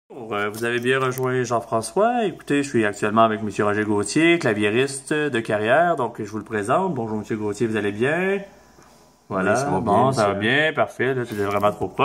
Vous avez bien rejoint Jean-François. Écoutez, je suis actuellement avec M. Roger Gauthier, claviériste de carrière. Donc, je vous le présente. Bonjour, M. Gauthier, vous allez bien? Oui, ça Voilà. va bien, Bon, ça va monsieur. bien. Parfait. Là, tu es vraiment trop proche.